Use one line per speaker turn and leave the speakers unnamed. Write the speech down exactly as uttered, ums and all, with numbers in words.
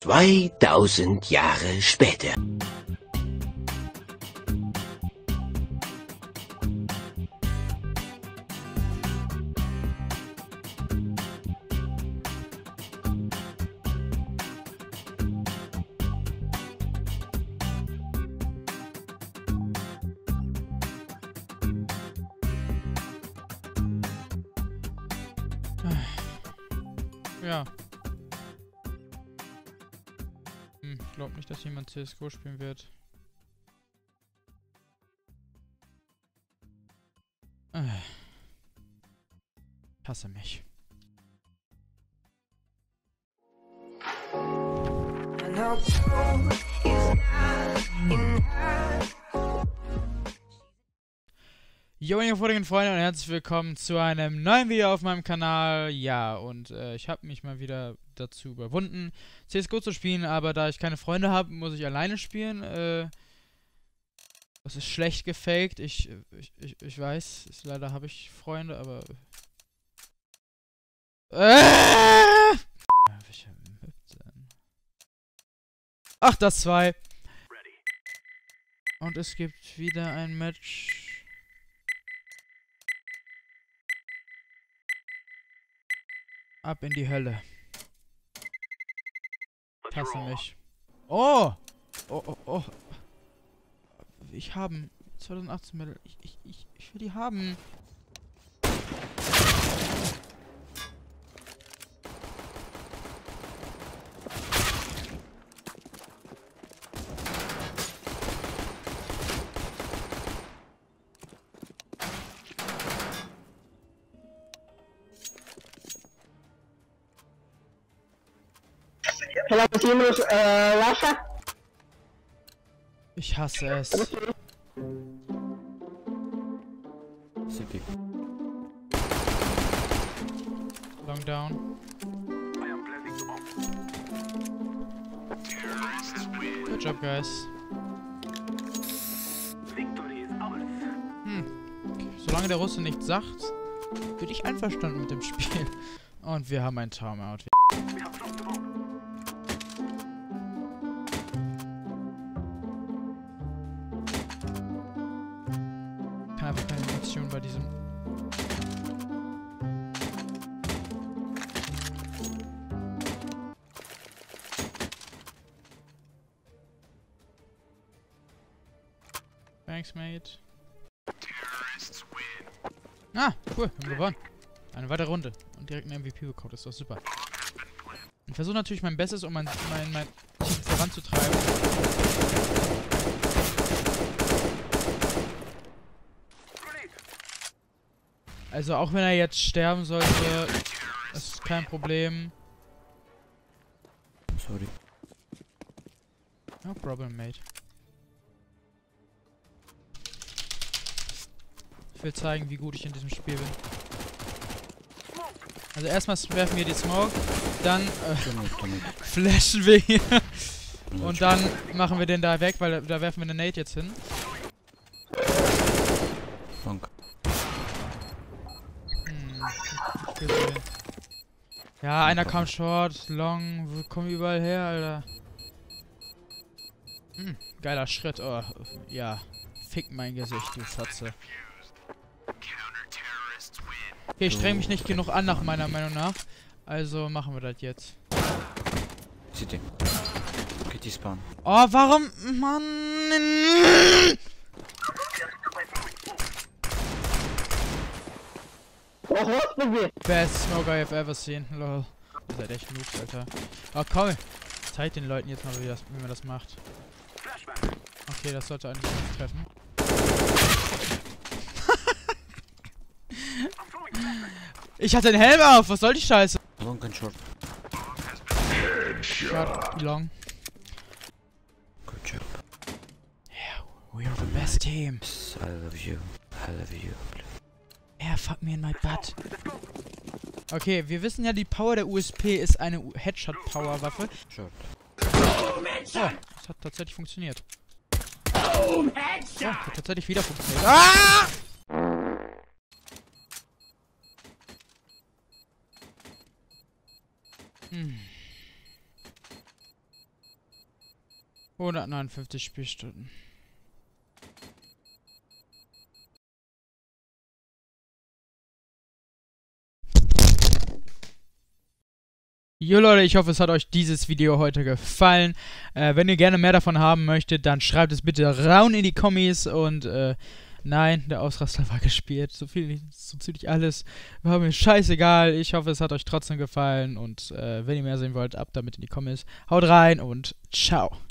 zweitausend Jahre später.
Ja. Hm, ich glaube nicht, dass jemand C S G O spielen wird. Ich hasse mich. Jo, meine vorigen Freunde, und herzlich willkommen zu einem neuen Video auf meinem Kanal. Ja, und äh, ich habe mich mal wieder dazu überwunden, C S G O zu spielen, aber da ich keine Freunde habe, muss ich alleine spielen. Äh, das ist schlecht gefaked. Ich, ich, ich, ich weiß, ist, leider habe ich Freunde, aber... Äh! Ach, das zwei. Und es gibt wieder ein Match... Ab in die Hölle. Ich hasse mich. Oh! Oh, oh, oh. Ich haben. zweitausendachtzehn Medal. Ich, ich, ich, ich will die haben. Ich hasse es.
City.
Long down. Good job, guys. Hm. Solange der Russe nichts sagt, bin ich einverstanden mit dem Spiel. Und wir haben ein Timeout. Einfach keine Emotion bei diesem. Thanks, mate. Ah, cool, haben gewonnen. Eine weitere Runde und direkt einen M V P bekommen, das ist doch super. Ich versuche natürlich mein Bestes, um mein, mein, mein Team voranzutreiben. Also auch wenn er jetzt sterben sollte, ist kein Problem.
Sorry.
No problem, mate. Ich will zeigen, wie gut ich in diesem Spiel bin. Also erstmal werfen wir die Smoke, dann äh, flashen wir hier und dann machen wir den da weg, weil da werfen wir eine Nade jetzt hin.
Funk.
Gesehen. Ja, einer kam short, long, wo kommen überall her, Alter? Hm, geiler Schritt, oh, ja. Fick mein Gesicht, du Fotze. Okay, ich streng mich nicht genug an, nach meiner Meinung nach. Also machen wir das jetzt.
City. Okay, die spawn.
Oh, warum? Mann! Best Smoke I have ever seen. Lol. Ihr seid echt Noobs, Alter. Oh, komm. Zeig den Leuten jetzt mal, wie, das, wie man das macht. Okay, das sollte eigentlich nicht treffen. Ich hatte den Helm auf. Was soll die Scheiße?
Long and short.
Short, long.
Good job.
Yeah, we are the best team.
I love you. I love you.
Yeah, fuck me in my butt. Okay, wir wissen ja, die Power der U S P ist eine Headshot-Power-Waffe.
Short.
Oh, das hat tatsächlich funktioniert. Oh, hat tatsächlich wieder funktioniert. Ah! Hm. hundertneunundfünfzig Spielstunden. Jo Leute, ich hoffe, es hat euch dieses Video heute gefallen. Äh, wenn ihr gerne mehr davon haben möchtet, dann schreibt es bitte raun in die Kommis. Und äh, nein, der Ausraster war gespielt. So viel, so ziemlich alles. War mir scheißegal. Ich hoffe, es hat euch trotzdem gefallen. Und äh, wenn ihr mehr sehen wollt, ab damit in die Kommis. Haut rein und ciao.